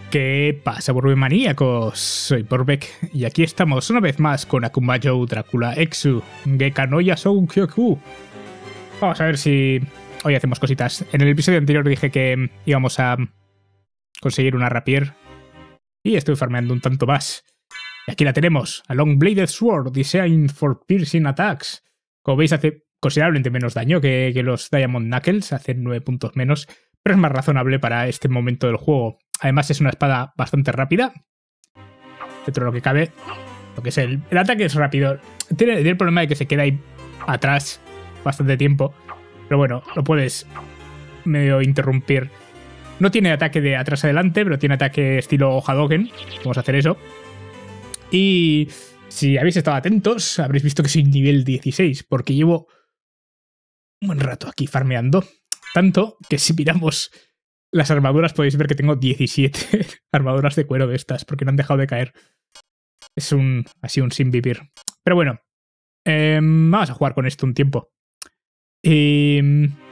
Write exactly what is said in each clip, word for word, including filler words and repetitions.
¿Qué pasa, Burbimaníacos? Soy Borbek y aquí estamos una vez más con Akumajo Drácula Exu Gekanoya Soukyoku. Vamos a ver si hoy hacemos cositas. En el episodio anterior dije que íbamos a conseguir una rapier y estoy farmeando un tanto más. Y aquí la tenemos, a Long Bladed Sword Designed for Piercing Attacks. Como veis hace considerablemente menos daño que, que los Diamond Knuckles, hace nueve puntos menos, pero es más razonable para este momento del juego. Además es una espada bastante rápida. Dentro de lo que cabe, lo que es el, el ataque es rápido. Tiene, tiene el problema de que se queda ahí atrás bastante tiempo. Pero bueno, lo puedes medio interrumpir. No tiene ataque de atrás adelante, pero tiene ataque estilo Hadouken. Vamos a hacer eso. Y si habéis estado atentos, habréis visto que soy nivel dieciséis, porque llevo un buen rato aquí farmeando. Tanto que si miramos las armaduras podéis ver que tengo diecisiete armaduras de cuero de estas, porque no han dejado de caer. Es un así un sin vivir. Pero bueno, eh, vamos a jugar con esto un tiempo. Y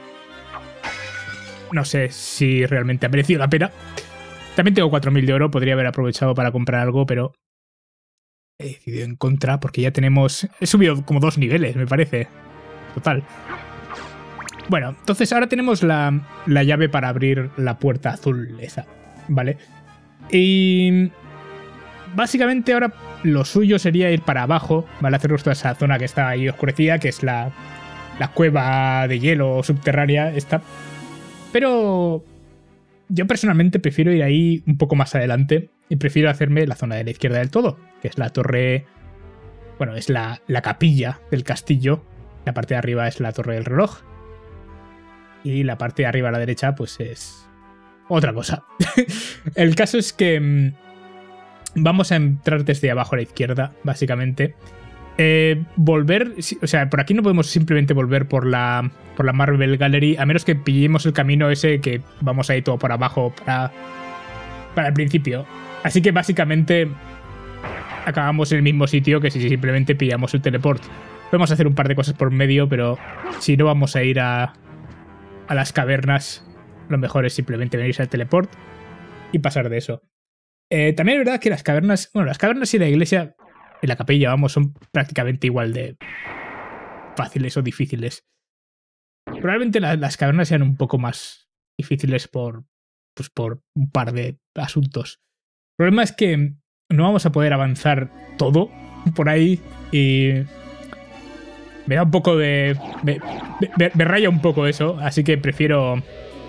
no sé si realmente ha merecido la pena. También tengo cuatro mil de oro, podría haber aprovechado para comprar algo, pero he decidido en contra porque ya tenemos... He subido como dos niveles, me parece. Total. Bueno, entonces ahora tenemos la, la llave para abrir la puerta azul esa, ¿vale? Y básicamente ahora lo suyo sería ir para abajo, ¿vale? Hacernos toda esa zona que está ahí oscurecida, que es la, la cueva de hielo subterránea esta. Pero yo personalmente prefiero ir ahí un poco más adelante y prefiero hacerme la zona de la izquierda del todo, que es la torre... Bueno, es la, la capilla del castillo. La parte de arriba es la torre del reloj. Y la parte de arriba a la derecha, pues es otra cosa. El caso es que mmm, vamos a entrar desde abajo a la izquierda, básicamente. Eh, volver... O sea, por aquí no podemos simplemente volver por la, por la Marble Gallery, a menos que pillemos el camino ese que vamos ahí todo por abajo para, para el principio. Así que básicamente acabamos en el mismo sitio que si simplemente pillamos el teleport. Podemos hacer un par de cosas por medio, pero si no vamos a ir a... a las cavernas, lo mejor es simplemente venirse al teleport y pasar de eso. Eh, también es verdad que las cavernas, bueno, las cavernas y la iglesia y la capilla, vamos, son prácticamente igual de fáciles o difíciles. Probablemente la, las cavernas sean un poco más difíciles por, pues por un par de asuntos. El problema es que no vamos a poder avanzar todo por ahí y... Me da un poco de... Me, me, me raya un poco eso, así que prefiero...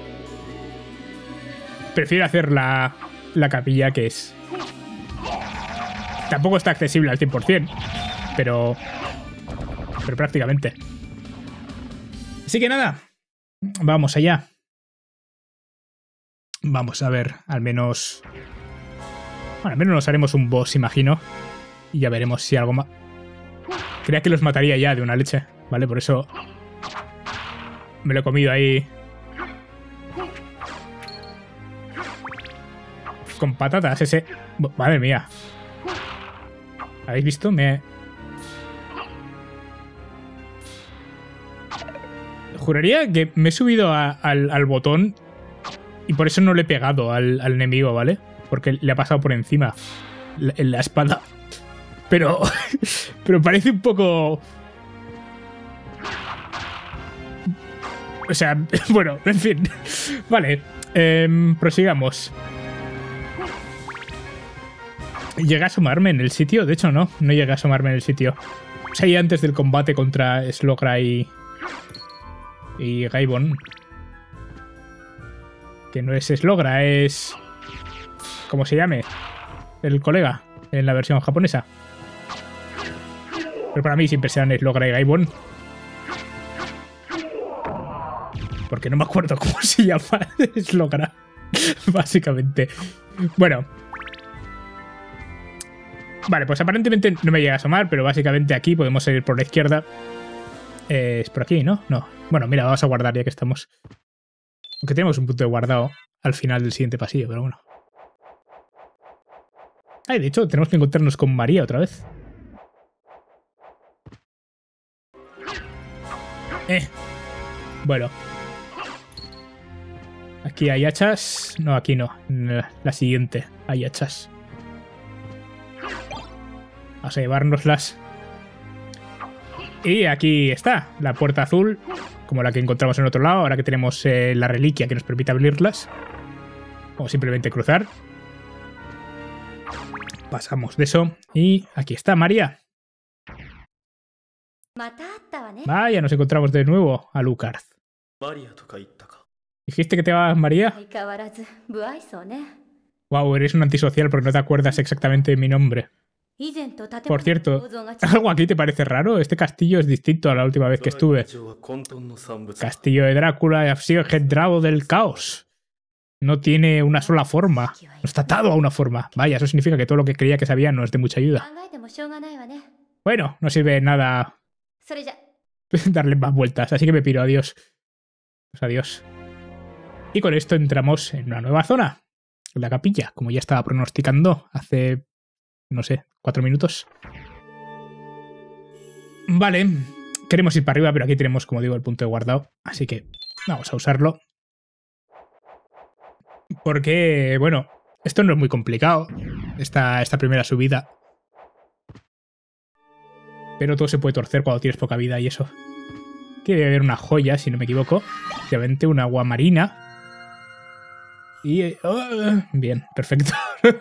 Prefiero hacer la, la capilla, que es... Tampoco está accesible al cien por cien, pero... Pero prácticamente. Así que nada, vamos allá. Vamos a ver, al menos... Bueno, al menos nos haremos un boss, imagino. Y ya veremos si algo más... Creía que los mataría ya de una leche, ¿vale? Por eso me lo he comido ahí con patatas ese... Madre mía. ¿Habéis visto? Me... Juraría que me he subido a, al, al botón y por eso no le he pegado al, al enemigo, ¿vale? Porque le ha pasado por encima la, en la espada. Pero, pero parece un poco... O sea, bueno, en fin. Vale, eh, prosigamos. ¿Llegué a asomarme en el sitio? De hecho, no, no llegué a asomarme en el sitio. O sea, ahí antes del combate contra Slogra y... Y Gaibon. Que no es Slogra, es... ¿Cómo se llame? El colega, en la versión japonesa. Pero para mí siempre serán Slogra y Gaibon. Porque no me acuerdo cómo se llama Slogra. Básicamente. Bueno. Vale, pues aparentemente no me llega a asomar, pero básicamente aquí podemos seguir por la izquierda. Eh, es por aquí, ¿no? No. Bueno, mira, vamos a guardar ya que estamos. Aunque tenemos un punto de guardado al final del siguiente pasillo, pero bueno. Ay, de hecho, tenemos que encontrarnos con María otra vez. Eh. Bueno. Aquí hay hachas. No, aquí no. La siguiente. Ahí hechas. Vamos a llevárnoslas. Y aquí está, la puerta azul, como la que encontramos en otro lado, ahora que tenemos eh, la reliquia que nos permite abrirlas. O simplemente cruzar. Pasamos de eso. Y aquí está María. Vaya, nos encontramos de nuevo a Alucard. ¿Dijiste que te llamas María? Wow, eres un antisocial porque no te acuerdas exactamente de mi nombre. Por cierto, ¿algo aquí te parece raro? Este castillo es distinto a la última vez que estuve. Castillo de Drácula ha sido engendrado del caos. No tiene una sola forma. No está atado a una forma. Vaya, eso significa que todo lo que creía que sabía no es de mucha ayuda. Bueno, no sirve de nada darle más vueltas, así que me piro. Adiós. Pues adiós. Y con esto entramos en una nueva zona. La capilla, como ya estaba pronosticando hace, no sé, cuatro minutos. Vale, queremos ir para arriba, pero aquí tenemos, como digo, el punto de guardado. Así que vamos a usarlo. Porque, bueno, esto no es muy complicado, esta, esta primera subida. Pero todo se puede torcer cuando tienes poca vida y eso. Aquí debe haber una joya, si no me equivoco. Obviamente una agua marina. Y... Oh, bien, perfecto.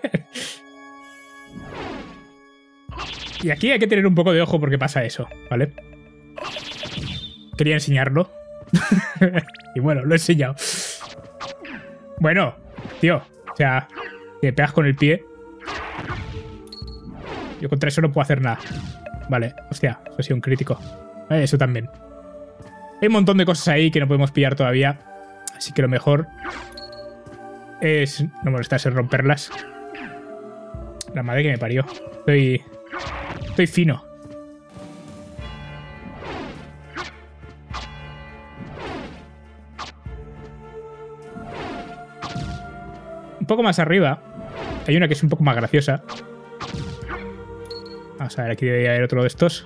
Y aquí hay que tener un poco de ojo porque pasa eso, ¿vale? Quería enseñarlo. Y bueno, lo he enseñado. Bueno, tío, o sea, te pegas con el pie. Yo contra eso no puedo hacer nada. Vale, hostia, eso ha sido un crítico. Eh, eso también. Hay un montón de cosas ahí que no podemos pillar todavía. Así que lo mejor es no molestarse en romperlas. La madre que me parió. Estoy... Estoy fino. Un poco más arriba hay una que es un poco más graciosa. Vamos a ver, aquí debe haber otro de estos.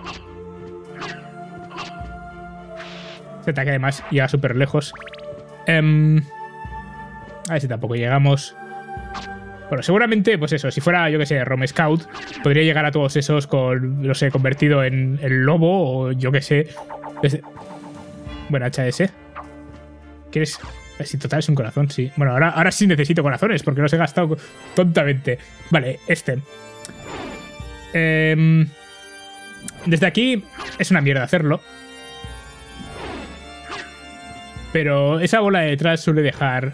Este ataque además llega súper lejos. Um, a ver si tampoco llegamos. Bueno, seguramente, pues eso, si fuera, yo que sé, Rom Scout, podría llegar a todos esos con, no sé, convertido en el lobo o yo que sé. Desde... Bueno, H S. ¿Quieres...? Si total es un corazón, sí. Bueno, ahora, ahora sí necesito corazones porque los he gastado tontamente. Vale, este. Eh, desde aquí es una mierda hacerlo. Pero esa bola de detrás suele dejar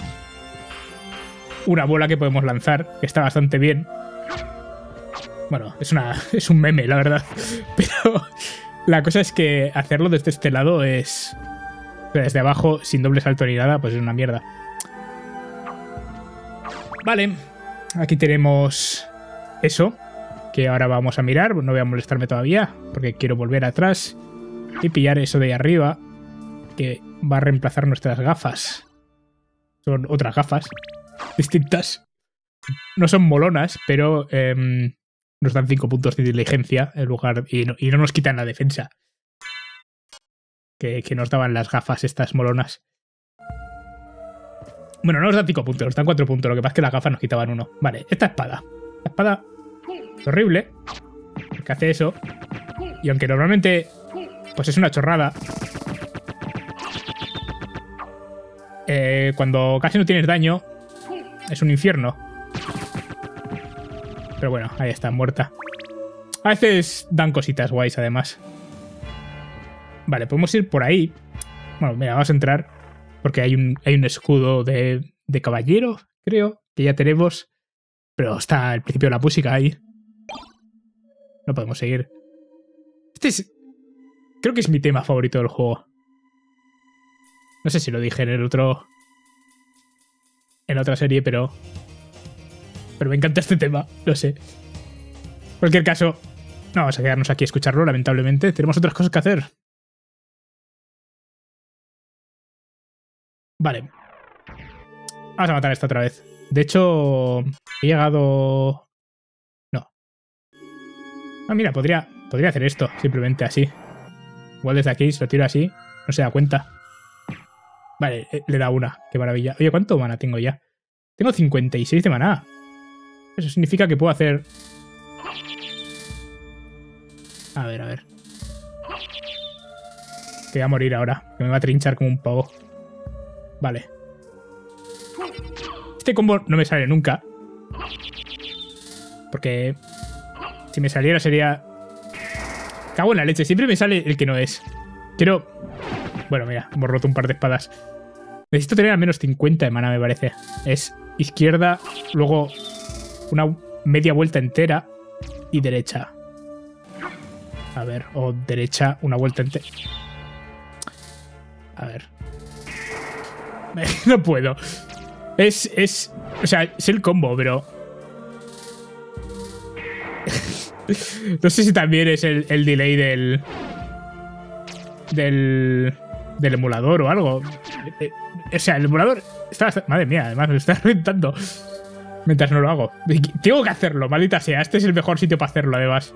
una bola que podemos lanzar, que está bastante bien. Bueno, es, una, es un meme, la verdad. Pero la cosa es que hacerlo desde este lado es... Desde abajo, sin doble salto ni nada, pues es una mierda. Vale, aquí tenemos eso, que ahora vamos a mirar. No voy a molestarme todavía, porque quiero volver atrás y pillar eso de ahí arriba, que va a reemplazar nuestras gafas. Son otras gafas distintas. No son molonas, pero eh, nos dan cinco puntos de inteligencia en lugar, y, no, y no nos quitan la defensa que, que nos daban las gafas estas molonas. Bueno, no nos dan cinco puntos, nos dan cuatro puntos. Lo que pasa es que las gafas nos quitaban uno. Vale, esta espada. La espada es horrible, porque hace eso. Y aunque normalmente pues es una chorrada, eh, cuando casi no tienes daño es un infierno. Pero bueno, ahí está, muerta. A veces dan cositas guays, además. Vale, podemos ir por ahí. Bueno, mira, vamos a entrar. Porque hay un, hay un escudo de, de caballero, creo, que ya tenemos. Pero está al principio de la música ahí. No podemos seguir. Este es... Creo que es mi tema favorito del juego. No sé si lo dije en el otro... En la otra serie, pero... Pero me encanta este tema, no sé. En cualquier caso, no vamos a quedarnos aquí a escucharlo, lamentablemente. Tenemos otras cosas que hacer. Vale. Vamos a matar a esta otra vez. De hecho, he llegado... No. Ah, mira, podría, podría hacer esto, simplemente así. Igual desde aquí, si lo tiro así, no se da cuenta. Vale, le da una. Qué maravilla. Oye, ¿cuánto mana tengo ya? Tengo cincuenta y seis de maná. Eso significa que puedo hacer... A ver, a ver. Que voy a morir ahora. Que me va a trinchar como un pavo. Vale. Este combo no me sale nunca. Porque... Si me saliera sería... Cago en la leche. Siempre me sale el que no es. Quiero... Bueno, mira. Hemos roto un par de espadas. Necesito tener al menos cincuenta de mana, me parece. Es izquierda, luego una media vuelta entera y derecha. A ver, o derecha, una vuelta entera. A ver. No puedo. Es, es... O sea, es el combo, pero... No sé si también es el, el delay del... Del... Del emulador o algo. O sea, el emulador está... Madre mía, además me está reventando mientras no lo hago. Tengo que hacerlo, maldita sea. Este es el mejor sitio para hacerlo, además.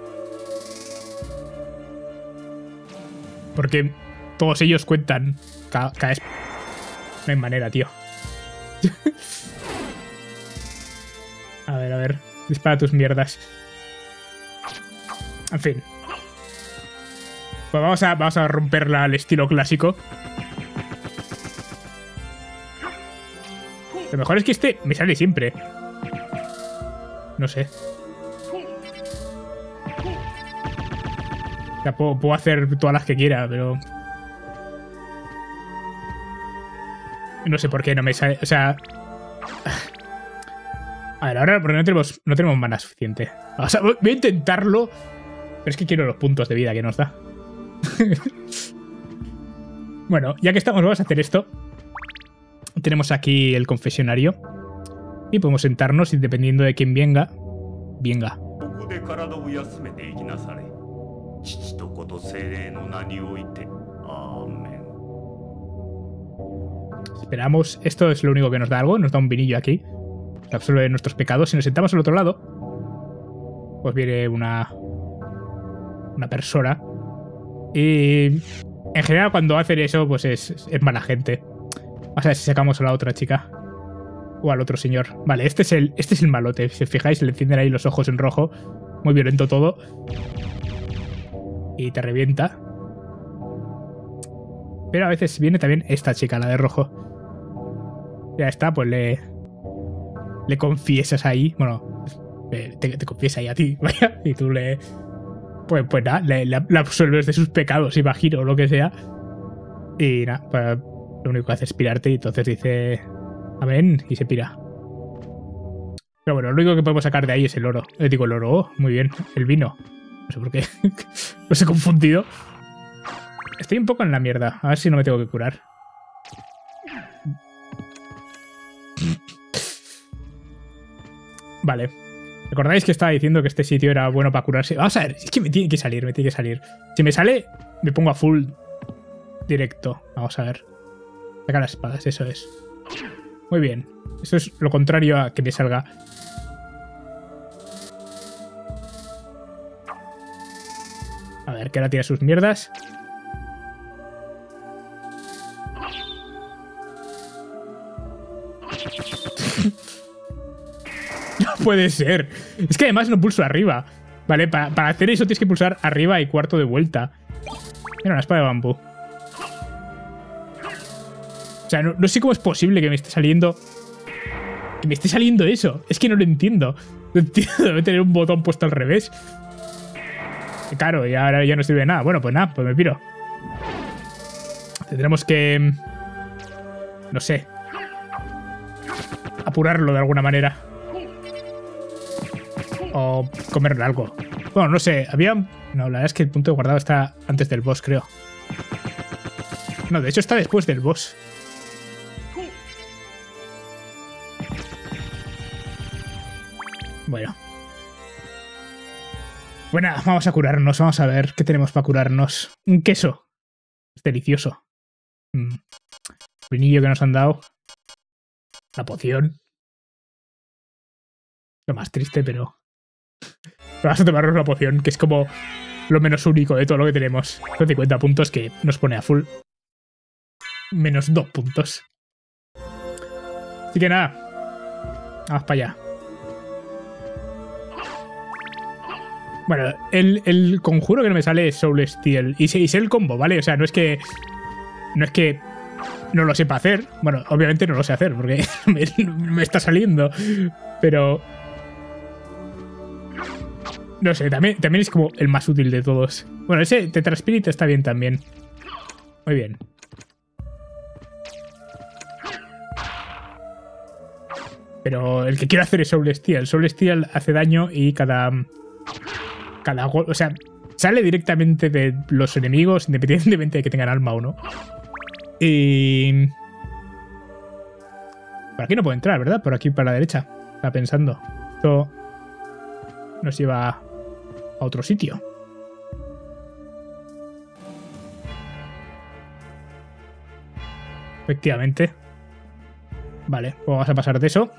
Porque todos ellos cuentan cada, cada... No hay manera, tío. A ver, a ver. Dispara tus mierdas. En fin. Pues vamos a, vamos a romperla al estilo clásico. Lo mejor es que este me sale siempre. No sé. O sea, puedo, puedo hacer todas las que quiera, pero... No sé por qué no me sale... O sea... A ver, ahora porque no tenemos, no tenemos mana suficiente. O sea, voy a intentarlo. Pero es que quiero los puntos de vida que nos da. Bueno, ya que estamos, vamos a hacer esto. Tenemos aquí el confesionario. Y podemos sentarnos y dependiendo de quién venga... Venga. Esperamos. Esto es lo único que nos da algo. Nos da un vinillo aquí. Que absorbe nuestros pecados. Si nos sentamos al otro lado, pues viene una... Una persona. Y... En general, cuando hacen eso, pues es, es mala gente. Vamos a ver si sacamos a la otra chica. O al otro señor. Vale, este es el, este es el malote. Si os fijáis, le encienden ahí los ojos en rojo. Muy violento todo. Y te revienta. Pero a veces viene también esta chica, la de rojo. Ya está, pues le... Le confiesas ahí. Bueno, te, te confiesa ahí a ti, vaya. Y tú le... Pues, pues nada, le, le, le absuelves de sus pecados, imagino, o lo que sea. Y nada, pues lo único que hace es pirarte y entonces dice... Amén, y se pira. Pero bueno, lo único que podemos sacar de ahí es el oro. Le digo el oro, oh, muy bien. El vino. No sé por qué. Los he confundido. Estoy un poco en la mierda. A ver si no me tengo que curar. Vale. ¿Recordáis que estaba diciendo que este sitio era bueno para curarse? Vamos a ver, es que me tiene que salir, me tiene que salir. Si me sale, me pongo a full directo. Vamos a ver. Saca las espadas, eso es. Muy bien. Eso es lo contrario a que me salga. A ver, que ahora tira sus mierdas. No puede ser. Es que además no pulso arriba. Vale, para, para hacer eso tienes que pulsar arriba y cuarto de vuelta. Mira, una espada de bambú. O sea, no, no sé cómo es posible que me esté saliendo... Que me esté saliendo eso. Es que no lo entiendo. No entiendo. Debe tener un botón puesto al revés. Claro, y ahora ya no sirve de nada. Bueno, pues nada, pues me piro. Tendremos que... No sé. Apurarlo de alguna manera. O comer algo. Bueno, no sé. Había... No, la verdad es que el punto de guardado está antes del boss, creo. No, de hecho está después del boss. Bueno. Bueno, vamos a curarnos. Vamos a ver qué tenemos para curarnos. Un queso. Es delicioso. Mm. El vinillo que nos han dado. La poción. Lo más triste, pero... Vamos a tomarnos la poción, que es como lo menos único de todo lo que tenemos. Son cincuenta puntos que nos pone a full. Menos dos puntos. Así que nada. Vamos para allá. Bueno, el, el conjuro que no me sale es Soul Steel. Y sé, y sé el combo, ¿vale? O sea, no es que... No es que no lo sepa hacer. Bueno, obviamente no lo sé hacer porque me, me está saliendo. Pero... No sé, también, también es como el más útil de todos. Bueno, ese Tetra Spirit está bien también. Muy bien. Pero el que quiero hacer es Soul Steel. Soul Steel hace daño y cada... Cada gol... O sea, sale directamente de los enemigos, independientemente de que tengan alma o no. Y... Por aquí no puedo entrar, ¿verdad? Por aquí para la derecha. Estaba pensando. Esto nos lleva a otro sitio. Efectivamente. Vale, pues vamos a pasar de eso.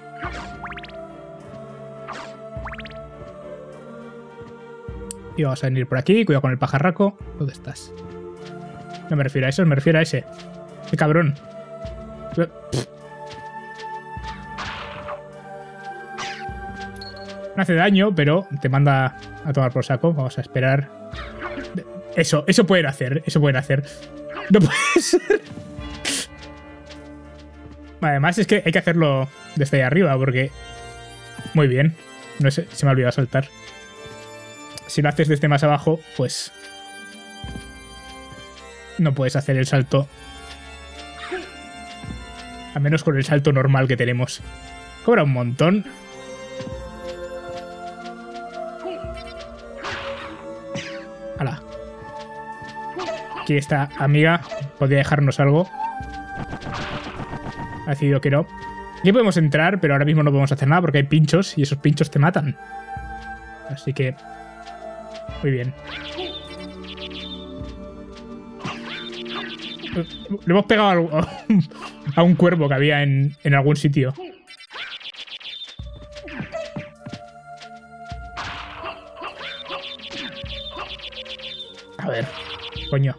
Y vamos a venir por aquí. Cuidado con el pajarraco. ¿Dónde estás? No me refiero a eso, me refiero a ese. ¡Qué cabrón! No hace daño, pero te manda a tomar por saco. Vamos a esperar. Eso, eso pueden hacer. Eso pueden hacer. No puede ser. Además es que hay que hacerlo desde ahí arriba porque... Muy bien. No sé, se me ha olvidado saltar. Si lo haces desde más abajo, pues... No puedes hacer el salto. A menos con el salto normal que tenemos. Cobra un montón. ¡Hala! Aquí esta amiga podría dejarnos algo. Ha decidido que no. Aquí podemos entrar, pero ahora mismo no podemos hacer nada porque hay pinchos y esos pinchos te matan. Así que... Muy bien. Le hemos pegado a un cuervo que había en, en algún sitio. A ver, coño.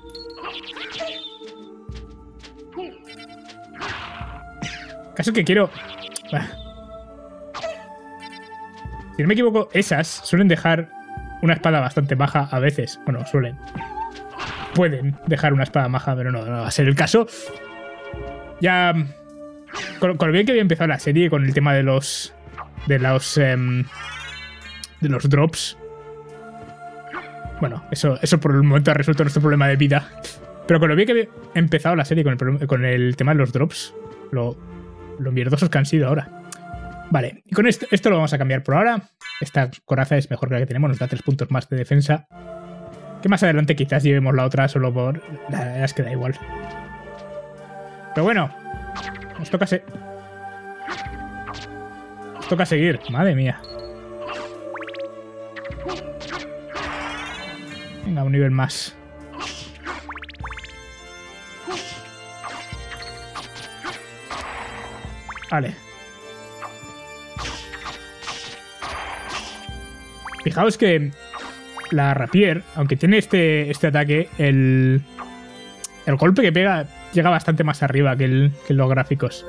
Caso que quiero... Si no me equivoco, esas suelen dejar una espada bastante baja a veces. Bueno, suelen. Pueden dejar una espada maja, pero no, no va a ser el caso. Ya... Con, con lo bien que había empezado la serie, con el tema de los... De los... Um, de los drops. Bueno, eso, eso por el momento ha resuelto nuestro problema de vida. Pero con lo bien que había empezado la serie con el, con el tema de los drops, lo, lo mierdosos que han sido ahora. Vale, y con esto, esto lo vamos a cambiar por ahora. Esta coraza es mejor que la que tenemos, nos da tres puntos más de defensa. Que más adelante quizás llevemos la otra solo por... La verdad es que da igual. Pero bueno, nos toca, se... nos toca seguir. Madre mía. Venga, un nivel más. Vale. Fijaos que la rapier, aunque tiene este, este ataque, el, el golpe que pega llega bastante más arriba que, el, que los gráficos.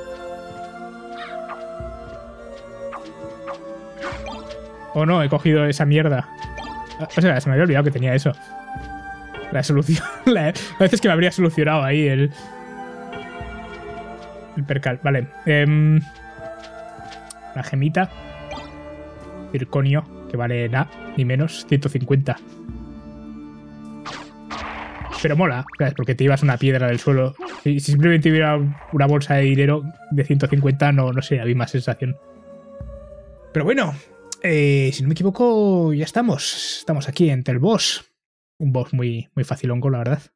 Oh no, he cogido esa mierda. O sea, se me había olvidado que tenía eso. La solución... La, a veces que me habría solucionado ahí el... El percal. Vale. Eh, la gemita. Circonio. Que vale nada, ni menos, ciento cincuenta. Pero mola, ¿sabes? Porque te llevas una piedra del suelo. Si, si simplemente hubiera una bolsa de dinero de ciento cincuenta, no, no sé, había más sensación. Pero bueno, eh, si no me equivoco, ya estamos. Estamos aquí ante el boss. Un boss muy, muy facilongo, la verdad.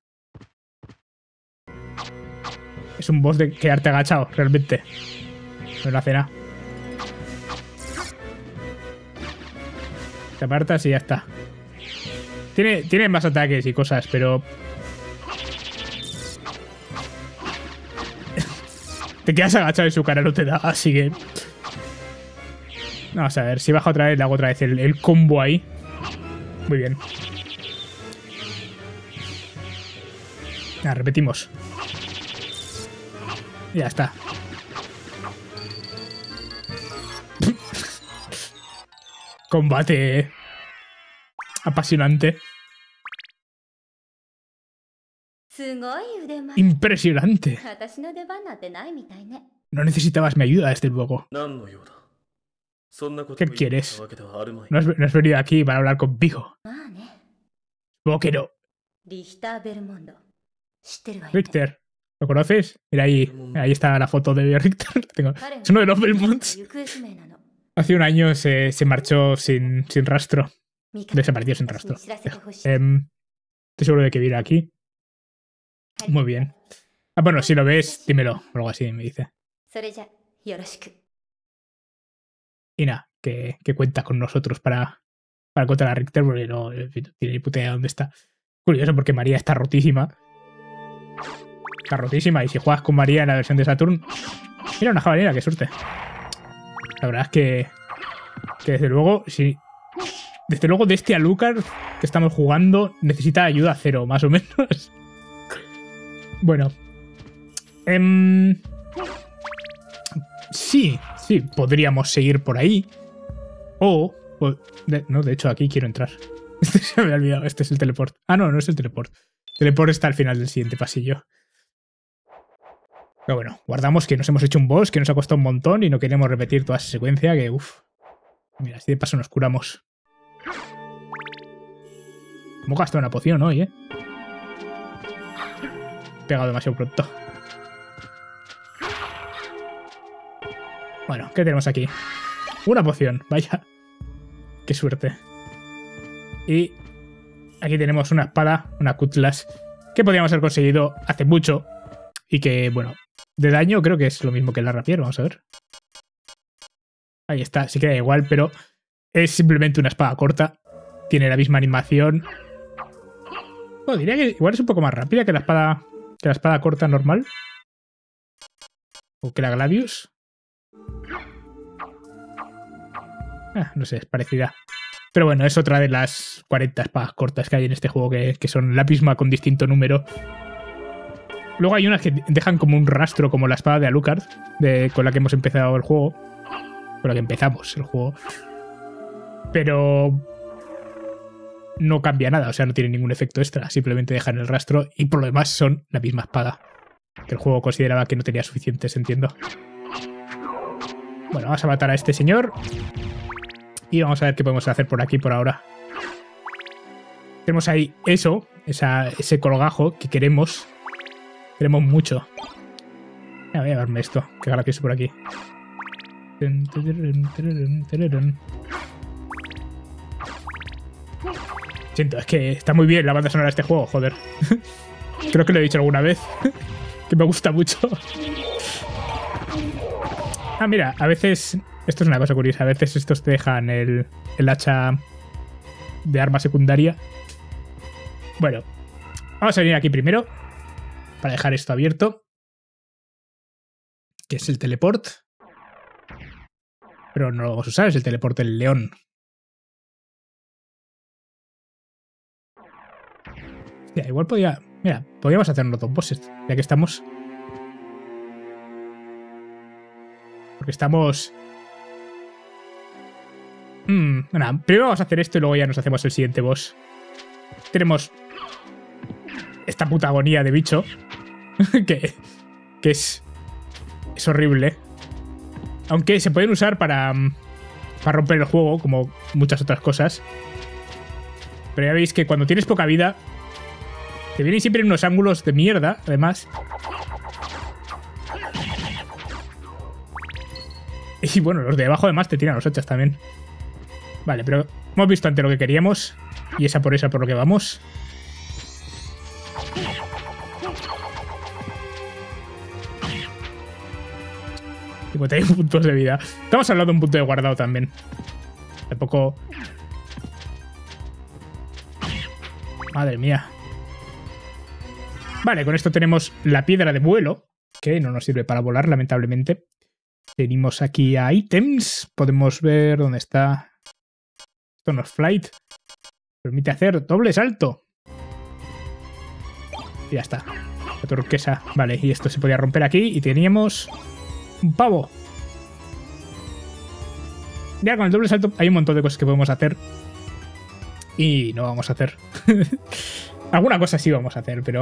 Es un boss de quedarte agachado, realmente. No le hace nada. Te apartas y ya está. Tiene, tiene más ataques y cosas, pero... Te quedas agachado y su cara no te da, así que... Vamos a ver, si baja otra vez, le hago otra vez el, el combo ahí. Muy bien. Ya, repetimos. Ya está. Combate apasionante. Impresionante. No necesitabas mi ayuda, desde luego. ¿Qué quieres? ¿No has, no has venido aquí para hablar conmigo? Supongo que no. Richter, ¿lo conoces? Mira ahí, ahí está la foto de Richter. Tengo. Es uno de los Belmonts. Hace un año se, se marchó sin, sin rastro. Desapareció sin rastro. Eh, estoy seguro de que viene aquí. Muy bien. Ah, bueno, si lo ves, dímelo. O algo así, me dice. Y nada, que, que cuenta con nosotros para, para encontrar a Richter, porque no, en fin, no tiene ni puta idea dónde está. Curioso, porque María está rotísima. Está rotísima, y si juegas con María en la versión de Saturn... Mira, una jabalina, qué suerte. La verdad es que... Que desde luego, si... Desde luego de este Alucard que estamos jugando necesita ayuda cero, más o menos. Bueno. Eh, sí, sí, podríamos seguir por ahí. O... o de, no, de hecho aquí quiero entrar. Este se me ha olvidado, este es el teleport. Ah, no, no es el teleport. El teleport está al final del siguiente pasillo. Pero bueno, guardamos que nos hemos hecho un boss que nos ha costado un montón y no queremos repetir toda esa secuencia que, uff. Mira, así de paso nos curamos. Hemos gastado una poción hoy, ¿eh? He pegado demasiado pronto. Bueno, ¿qué tenemos aquí? Una poción, vaya. Qué suerte. Y aquí tenemos una espada, una cutlass, que podríamos haber conseguido hace mucho. Y que, bueno, de daño creo que es lo mismo que la rapier, vamos a ver. Ahí está, sí queda igual, pero es simplemente una espada corta. Tiene la misma animación. Bueno, diría que igual es un poco más rápida que la espada, que la espada corta normal. O que la Gladius. Ah, no sé, es parecida. Pero bueno, es otra de las cuarenta espadas cortas que hay en este juego que, que son la misma con distinto número. Luego hay unas que dejan como un rastro, como la espada de Alucard, de, con la que hemos empezado el juego. Con la que empezamos el juego. Pero no cambia nada, o sea, no tiene ningún efecto extra. Simplemente dejan el rastro y por lo demás son la misma espada. Que el juego consideraba que no tenía suficientes, entiendo. Bueno, vamos a matar a este señor. Y vamos a ver qué podemos hacer por aquí por ahora. Tenemos ahí eso, esa, ese colgajo que queremos. Queremos mucho. Ya, voy a llevarme esto, que gracioso por aquí. Siento, es que está muy bien la banda sonora de este juego, joder. Creo que lo he dicho alguna vez. Que me gusta mucho. Ah, mira, a veces... Esto es una cosa curiosa. A veces estos te dejan el, el hacha de arma secundaria. Bueno, vamos a venir aquí primero para dejar esto abierto. Que es el teleport. Pero no lo vamos a usar, es el teleport del león. Hostia, igual podía... Mira, podríamos hacernos dos bosses, ya que estamos... Porque estamos... Hmm, bueno, primero vamos a hacer esto y luego ya nos hacemos el siguiente boss. Tenemos... esta puta agonía de bicho. que, que es... Es horrible. Aunque se pueden usar para... Para romper el juego, como muchas otras cosas. Pero ya veis que cuando tienes poca vida... Te vienen siempre en unos ángulos de mierda, además. Y bueno, los de abajo además te tiran los hachas también. Vale, pero hemos visto antes lo que queríamos. Y esa por esa por lo que vamos. cincuenta y uno puntos de vida. Estamos hablando de un punto de guardado también. Tampoco... Madre mía. Vale, con esto tenemos la piedra de vuelo, que no nos sirve para volar, lamentablemente. Venimos aquí a ítems. Podemos ver dónde está. Esto no es flight. Permite hacer doble salto. Y ya está. La turquesa. Vale, y esto se podía romper aquí. Y teníamos un pavo. Ya con el doble salto hay un montón de cosas que podemos hacer. Y no vamos a hacer. Alguna cosa sí vamos a hacer, pero...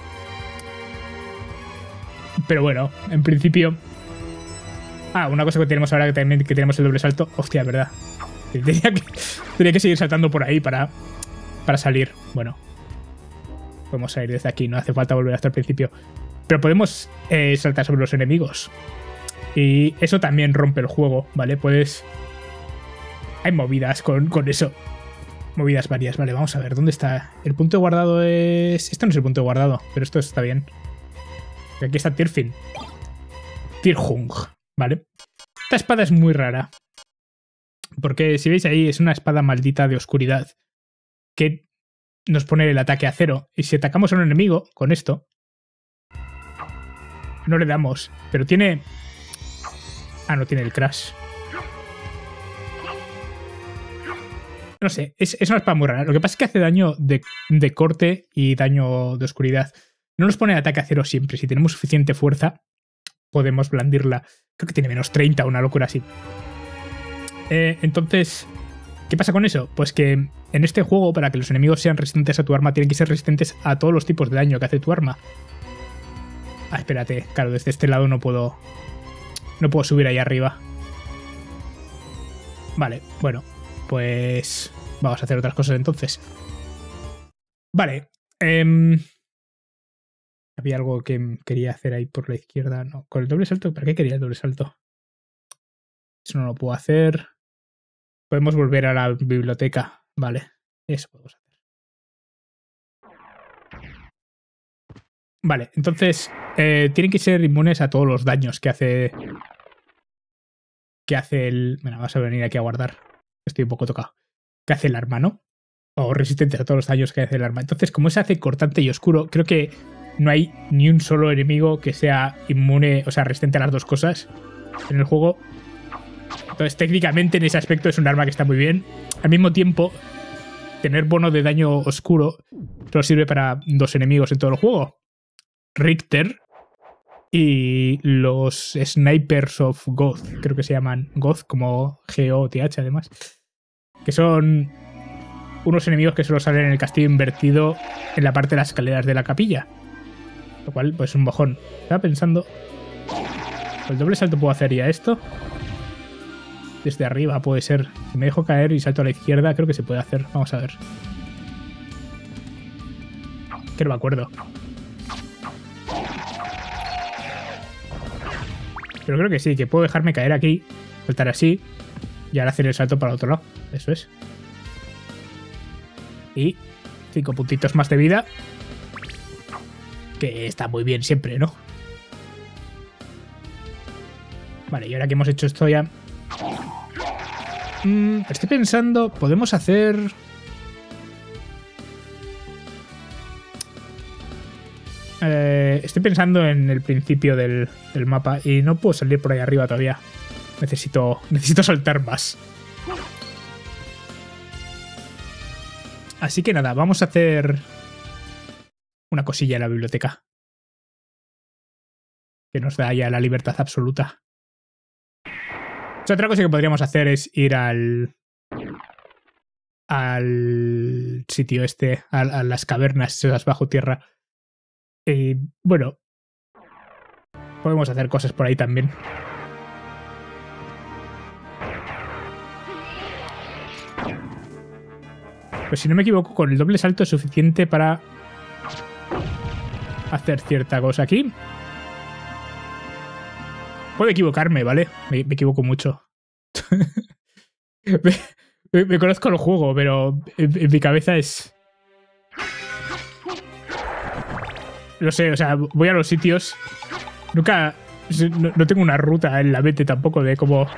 Pero bueno, en principio... Ah, una cosa que tenemos ahora que también que tenemos el doble salto. Hostia, es verdad. Tenía que, tenía que seguir saltando por ahí para, para salir. Bueno. Podemos salir desde aquí, no hace falta volver hasta el principio. Pero podemos eh, saltar sobre los enemigos. Y eso también rompe el juego, ¿vale? Puedes... Hay movidas con, con eso. Movidas varias. Vale, vamos a ver. ¿Dónde está? El punto guardado es... Esto no es el punto guardado, pero esto está bien. Aquí está Tirfin. Tirhung, ¿vale? Esta espada es muy rara. Porque si veis ahí, es una espada maldita de oscuridad. Que nos pone el ataque a cero. Y si atacamos a un enemigo con esto... No le damos. Pero tiene... Ah, no tiene el crash. No sé, es, es una espada muy rara. Lo que pasa es que hace daño de, de corte y daño de oscuridad. No nos pone ataque a cero siempre. Si tenemos suficiente fuerza, podemos blandirla. Creo que tiene menos treinta, una locura así. Eh, entonces, ¿qué pasa con eso? Pues que en este juego, para que los enemigos sean resistentes a tu arma, tienen que ser resistentes a todos los tipos de daño que hace tu arma. Ah, espérate. Claro, desde este lado no puedo... No puedo subir ahí arriba. Vale, bueno. Pues vamos a hacer otras cosas entonces. Vale. Eh, había algo que quería hacer ahí por la izquierda. No, con el doble salto. ¿Para qué quería el doble salto? Eso no lo puedo hacer. Podemos volver a la biblioteca. Vale. Eso podemos hacer. Vale, entonces eh, tienen que ser inmunes a todos los daños que hace... Que hace el... Bueno, vamos a venir aquí a guardar. Estoy un poco tocado. ¿Qué hace el arma, no? O resistente a todos los daños que hace el arma. Entonces, como se hace cortante y oscuro, creo que no hay ni un solo enemigo que sea inmune, o sea, resistente a las dos cosas en el juego. Entonces, técnicamente, en ese aspecto es un arma que está muy bien. Al mismo tiempo, tener bono de daño oscuro solo sirve para dos enemigos en todo el juego. Richter y los Snipers of Goth, creo que se llaman Goth, como G O T H además. Que son unos enemigos que solo salen en el castillo invertido en la parte de las escaleras de la capilla. Lo cual, pues es un bojón. Estaba pensando... ¿Con el doble salto puedo hacer ya esto? Desde arriba puede ser. Si me dejo caer y salto a la izquierda, creo que se puede hacer. Vamos a ver. Que no me acuerdo. Pero creo que sí, que puedo dejarme caer aquí, saltar así y ahora hacer el salto para el otro lado. Eso es. Y cinco puntitos más de vida. Que está muy bien siempre, ¿no? Vale, y ahora que hemos hecho esto ya... Mm, estoy pensando, podemos hacer... Eh, estoy pensando en el principio del, del mapa y no puedo salir por ahí arriba todavía. Necesito, necesito saltar más. Así que nada, vamos a hacer una cosilla en la biblioteca. Que nos da ya la libertad absoluta. O sea, otra cosa que podríamos hacer es ir al... al sitio este, a, a las cavernas esas bajo tierra. Y bueno, podemos hacer cosas por ahí también. Pues si no me equivoco, con el doble salto es suficiente para hacer cierta cosa aquí. Puedo equivocarme, ¿vale? Me, me equivoco mucho. me, me, me conozco el juego, pero en, en mi cabeza es... No sé, o sea, voy a los sitios. Nunca... No, no tengo una ruta en la mente tampoco de cómo...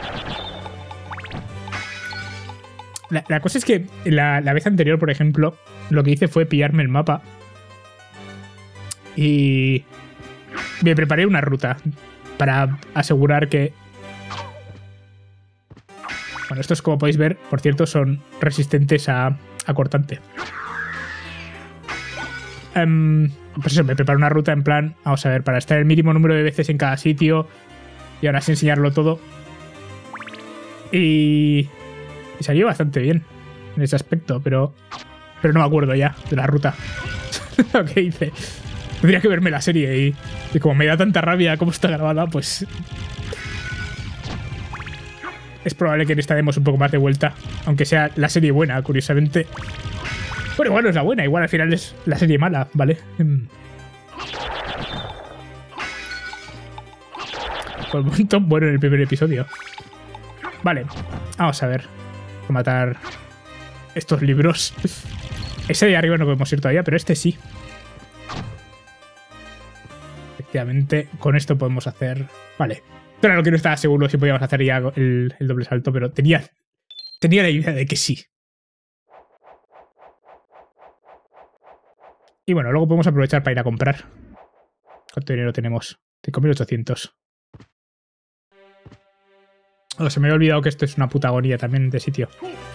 La, la cosa es que la, la vez anterior, por ejemplo, lo que hice fue pillarme el mapa. Y... me preparé una ruta para asegurar que... Bueno, estos, como podéis ver, por cierto, son resistentes a, a cortante. Um, pues eso, me preparo una ruta en plan, vamos a ver, para estar el mínimo número de veces en cada sitio y ahora sí enseñarlo todo. Y, y salió bastante bien. en ese aspecto, pero, pero no me acuerdo ya de la ruta. Lo que hice. Tendría que verme la serie y, y como me da tanta rabia cómo está grabada, pues... Es probable que en esta demos un poco más de vuelta. Aunque sea la serie buena, curiosamente. Bueno, igual no es la buena, igual al final es la serie mala, ¿vale? Pues un montón bueno en el primer episodio. Vale, vamos a ver. Voy a matar estos libros. Ese de arriba no podemos ir todavía, pero este sí. Efectivamente, con esto podemos hacer... Vale. Pero lo que no estaba seguro si podíamos hacer ya el, el doble salto, pero tenía, tenía la idea de que sí. Y bueno, luego podemos aprovechar para ir a comprar. ¿Cuánto dinero tenemos? cinco mil ochocientos. Oh, se me había olvidado que esto es una puta agonía también de sitio.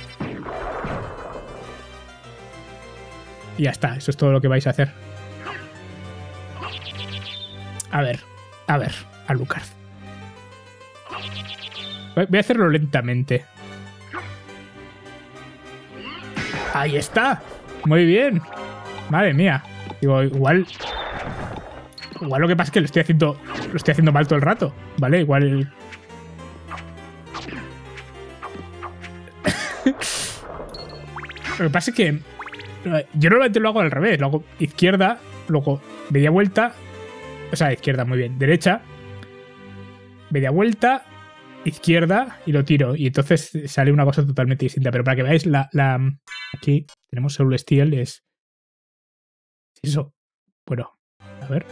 Y ya está, eso es todo lo que vais a hacer. A ver, a ver, Alucard. Voy a hacerlo lentamente. ¡Ahí está! Muy bien. Madre mía. Digo, igual... Igual lo que pasa es que lo estoy haciendo... Lo estoy haciendo mal todo el rato. ¿Vale? Igual... Lo que pasa es que... Yo normalmente lo hago al revés. Lo hago izquierda, luego media vuelta... O sea, izquierda, muy bien. Derecha. Media vuelta... Izquierda y lo tiro. Y entonces sale una cosa totalmente distinta. Pero para que veáis, la, la aquí tenemos Soul Steel. Es eso. Bueno, a ver.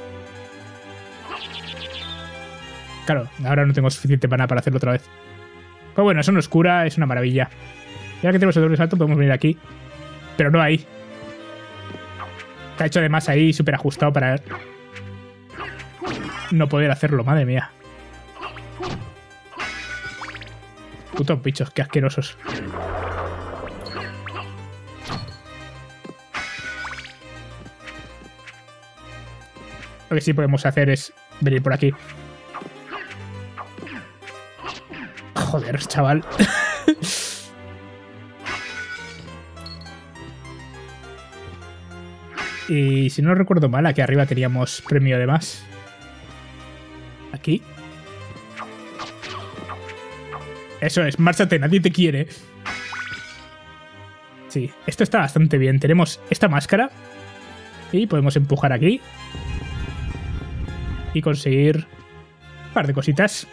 Claro, ahora no tengo suficiente mana para hacerlo otra vez. Pero bueno, eso no es cura, es una maravilla. Ya que tenemos el doble salto, podemos venir aquí. Pero no ahí. Está hecho además ahí súper ajustado para no poder hacerlo, madre mía. Putos bichos, qué asquerosos. Lo que sí podemos hacer es venir por aquí. Joder, chaval. Y si no recuerdo mal, aquí arriba teníamos premio de más. Aquí. Eso es, márchate, nadie te quiere. Sí, esto está bastante bien. Tenemos esta máscara. Y podemos empujar aquí. Y conseguir un par de cositas.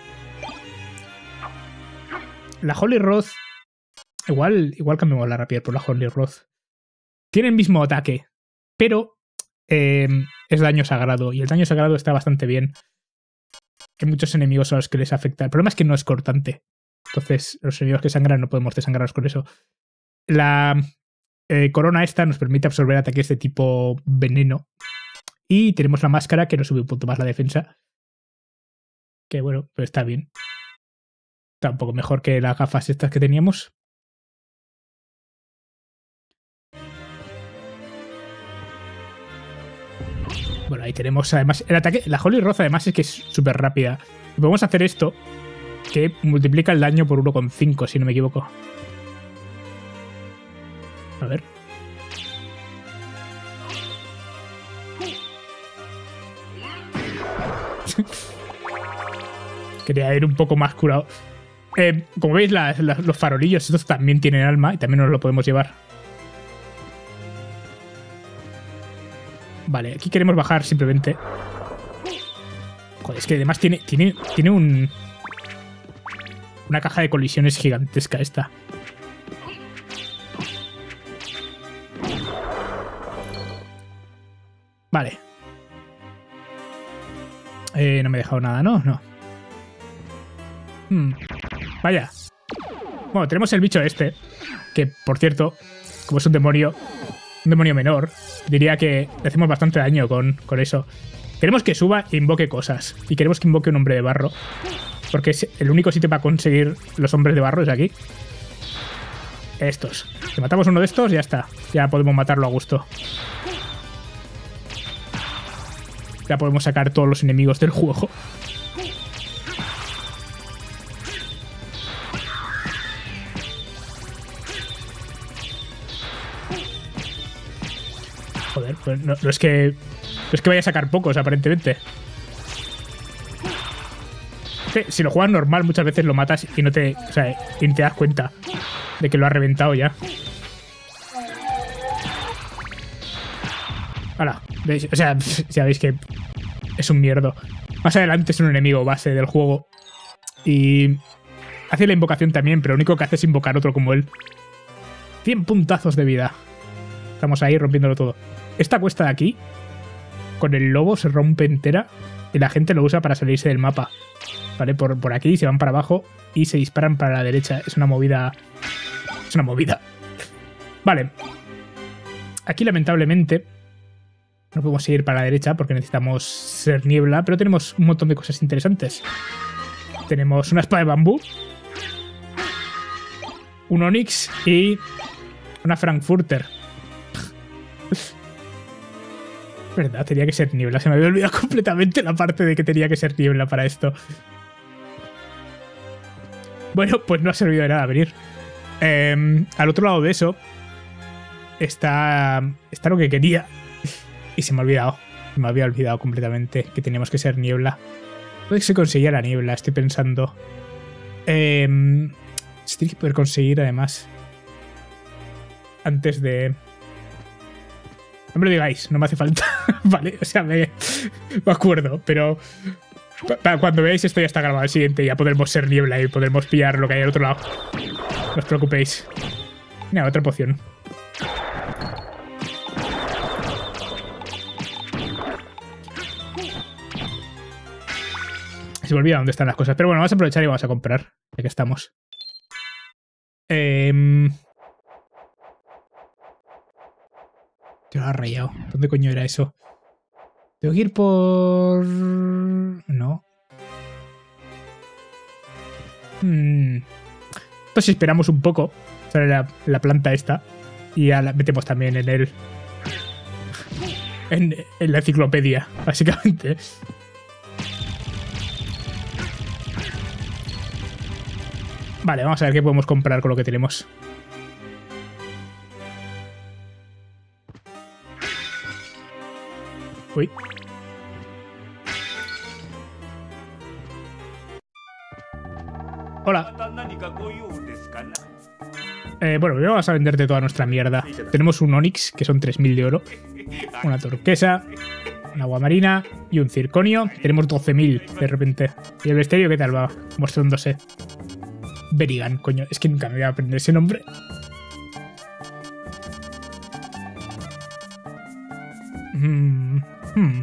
La Holy Rod. Igual, igual cambiamos la rapier por la Holy Rod. Tiene el mismo ataque. Pero eh, es daño sagrado. Y el daño sagrado está bastante bien. Hay muchos enemigos a los que les afecta. El problema es que no es cortante. Entonces, los enemigos que sangran no podemos desangrarnos con eso. La eh, corona esta nos permite absorber ataques de tipo veneno. Y tenemos la máscara que nos sube un punto más la defensa. Que bueno, pues está bien. Está un poco mejor que las gafas estas que teníamos. Bueno, ahí tenemos además el ataque. La Holy Rod además es que es súper rápida. Y podemos hacer esto, que multiplica el daño por uno coma cinco, si no me equivoco. A ver. Quería ir un poco más curado. Eh, como veis, la, la, los farolillos estos también tienen alma y también nos lo podemos llevar. Vale, aquí queremos bajar simplemente. Joder, es que además tiene, tiene, tiene un... Una caja de colisiones gigantesca esta. Vale. Eh, no me he dejado nada, ¿no? No. Hmm. Vaya. Bueno, tenemos el bicho este. Que, por cierto, como es un demonio... Un demonio menor. Diría que le hacemos bastante daño con, con eso. Queremos que suba e invoque cosas. Y queremos que invoque un hombre de barro. Porque es el único sitio para conseguir los hombres de barro es aquí. Estos. Si matamos uno de estos, ya está. Ya podemos matarlo a gusto. Ya podemos sacar todos los enemigos del juego. Joder, pues no, no es que... No es que vaya a sacar pocos, aparentemente. Es que si lo juegas normal, muchas veces lo matas y no te... O sea, y no te das cuenta de que lo has reventado ya. Hala, ¿veis? O sea, ya veis que es un mierdo. Más adelante es un enemigo base del juego. Y hace la invocación también, pero lo único que hace es invocar otro como él. cien puntazos de vida. Estamos ahí rompiéndolo todo. Esta cuesta de aquí, con el lobo se rompe entera y la gente lo usa para salirse del mapa. ¿Vale? Por, por aquí se van para abajo y se disparan para la derecha. Es una movida... Es una movida. Vale. Aquí, lamentablemente, no podemos seguir para la derecha porque necesitamos ser niebla, pero tenemos un montón de cosas interesantes. Tenemos una espada de bambú, un onix y una frankfurter. Verdad, tenía que ser niebla. Se me había olvidado completamente la parte de que tenía que ser niebla para esto. Bueno, pues no ha servido de nada venir. Eh, al otro lado de eso está, está lo que quería. Y se me ha olvidado. Se me había olvidado completamente que teníamos que ser niebla. Puede que se conseguía la niebla, estoy pensando. Eh, se tiene que poder conseguir además. Antes de... No me lo digáis, no me hace falta. Vale, o sea, me, me acuerdo, pero para cuando veáis esto ya está grabado el siguiente, ya podremos ser niebla y podremos pillar lo que hay al otro lado. No os preocupéis. Mira, otra poción. Se me olvida dónde están las cosas, pero bueno, vamos a aprovechar y vamos a comprar, ya que estamos. Eh... Te lo has rayado. ¿Dónde coño era eso? Tengo que ir por... No. Hmm. Entonces si esperamos un poco, sale la, la planta esta y ya la metemos también en el... En, en la enciclopedia, básicamente. Vale, vamos a ver qué podemos comprar con lo que tenemos. Uy. Hola. Eh, bueno, primero vamos a venderte toda nuestra mierda. Tenemos un onix, que son tres mil de oro. Una turquesa. Una agua marina. Y un circonio. Tenemos doce mil de repente. ¿Y el bestiario qué tal va? Mostrándose. Berigan, coño. Es que nunca me voy a aprender ese nombre. Hmm... Hmm.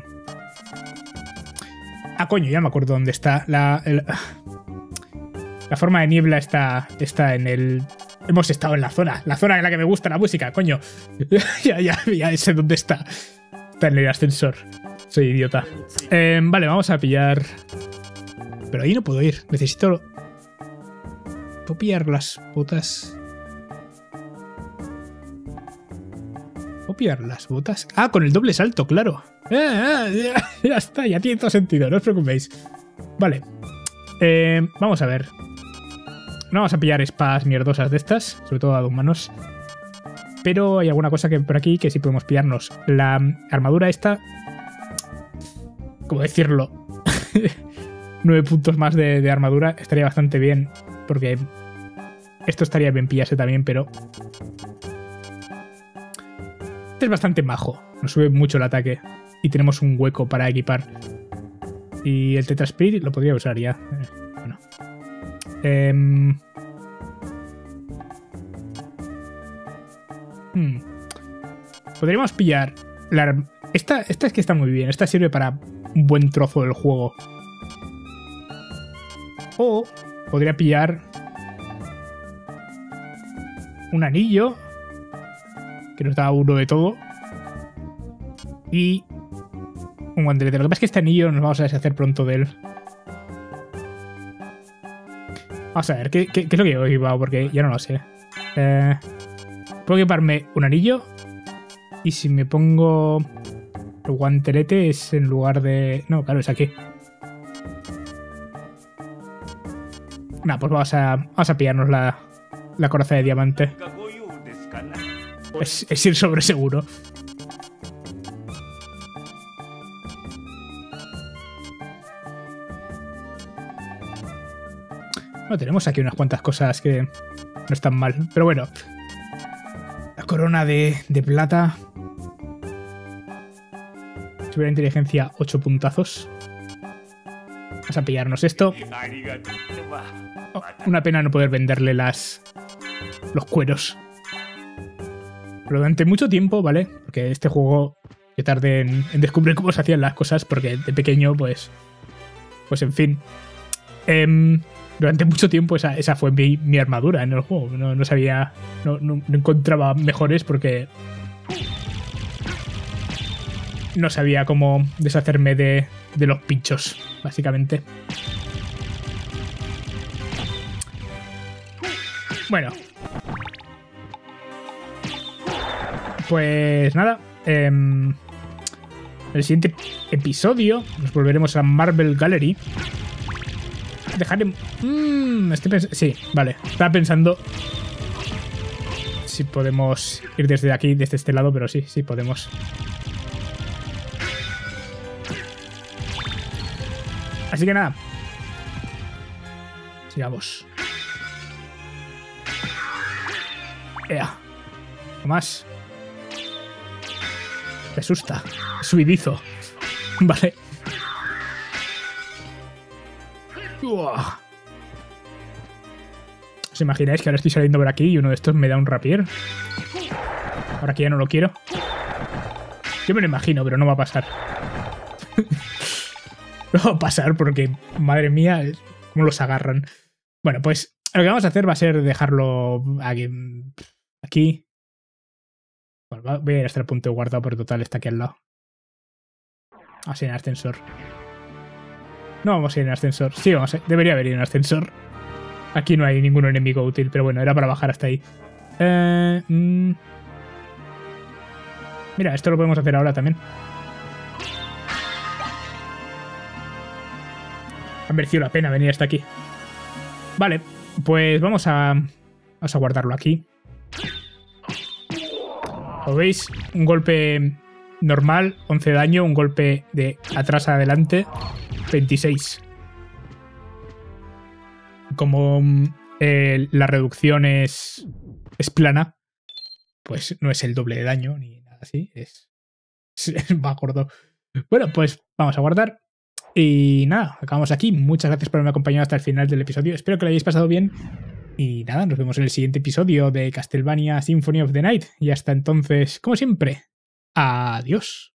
Ah, coño, ya me acuerdo dónde está. La, el, la forma de niebla está, está en el... Hemos estado en la zona. La zona en la que me gusta la música, coño. ya, ya, ya sé dónde está. Está en el ascensor. Soy idiota. Eh, vale, vamos a pillar... Pero ahí no puedo ir. Necesito... ¿Puedo pillar las botas? ¿Puedo pillar las botas? Ah, con el doble salto, claro. Ah, ya, ya está, ya tiene todo sentido, no os preocupéis. Vale. Eh, vamos a ver. No vamos a pillar espadas mierdosas de estas, sobre todo a dos manos. Pero hay alguna cosa que por aquí que sí podemos pillarnos. La armadura esta... ¿Cómo decirlo? Nueve puntos más de, de armadura estaría bastante bien. Porque esto estaría bien pillarse también, pero... Este es bastante majo. Nos sube mucho el ataque. Y tenemos un hueco para equipar. Y el Tetra Spirit lo podría usar ya. Eh, bueno. Eh, hmm. Podríamos pillar... La, esta, esta es que está muy bien. Esta sirve para un buen trozo del juego. O podría pillar... un anillo... que nos da uno de todo. Y un guantelete. Lo que pasa es que este anillo nos vamos a deshacer pronto de él. Vamos a ver, ¿qué, qué, qué es lo que he equipado? Porque ya no lo sé. Eh, Puedo equiparme un anillo. Y si me pongo el guantelete es en lugar de... No, claro, es aquí. Nah, pues vamos a, vamos a pillarnos la, la coraza de diamante. Es, es ir sobre seguro. Bueno, tenemos aquí unas cuantas cosas que no están mal. Pero bueno. La corona de, de plata. Subir la inteligencia ocho puntazos. Vamos a pillarnos esto. Oh, una pena no poder venderle las los cueros. Pero durante mucho tiempo, ¿vale? Porque este juego yo tardé en, en descubrir cómo se hacían las cosas, porque de pequeño, pues... Pues en fin. Eh, durante mucho tiempo esa, esa fue mi, mi armadura en el juego. No, no sabía... No, no, no encontraba mejores porque... No sabía cómo deshacerme de, de los pinchos, básicamente. Bueno. Pues nada. Eh, en el siguiente episodio nos volveremos a Marble Gallery. Dejaré... Mmm, estoy pens... Sí, vale. Estaba pensando si podemos ir desde aquí, desde este lado, pero sí, sí podemos. Así que nada. Sigamos. Ea. ¿Qué más? Me asusta. Subidizo. Vale. Uah. ¿Os imagináis que ahora estoy saliendo por aquí y uno de estos me da un rapier? Ahora que ya no lo quiero. Yo me lo imagino, pero no va a pasar. No va a pasar porque, madre mía, cómo los agarran. Bueno, pues lo que vamos a hacer va a ser dejarlo aquí. aquí. Bueno, voy a ir hasta el punto de guardado, pero total está aquí al lado. Vamos a ir en ascensor. No vamos a ir en ascensor. Sí, vamos a... debería haber ido en ascensor. Aquí no hay ningún enemigo útil, pero bueno, era para bajar hasta ahí. Eh, mm. Mira, esto lo podemos hacer ahora también. Ha merecido la pena venir hasta aquí. Vale, pues vamos a, vamos a guardarlo aquí. ¿Lo veis? Un golpe normal, once de daño. Un golpe de atrás a adelante, veintiséis. Como eh, la reducción es, es plana, pues no es el doble de daño ni nada así. Es, es más gordo. Bueno, pues vamos a guardar. Y nada, acabamos aquí. Muchas gracias por haberme acompañado hasta el final del episodio. Espero que lo hayáis pasado bien. Y nada, nos vemos en el siguiente episodio de Castlevania Symphony of the Night. Y hasta entonces, como siempre, adiós.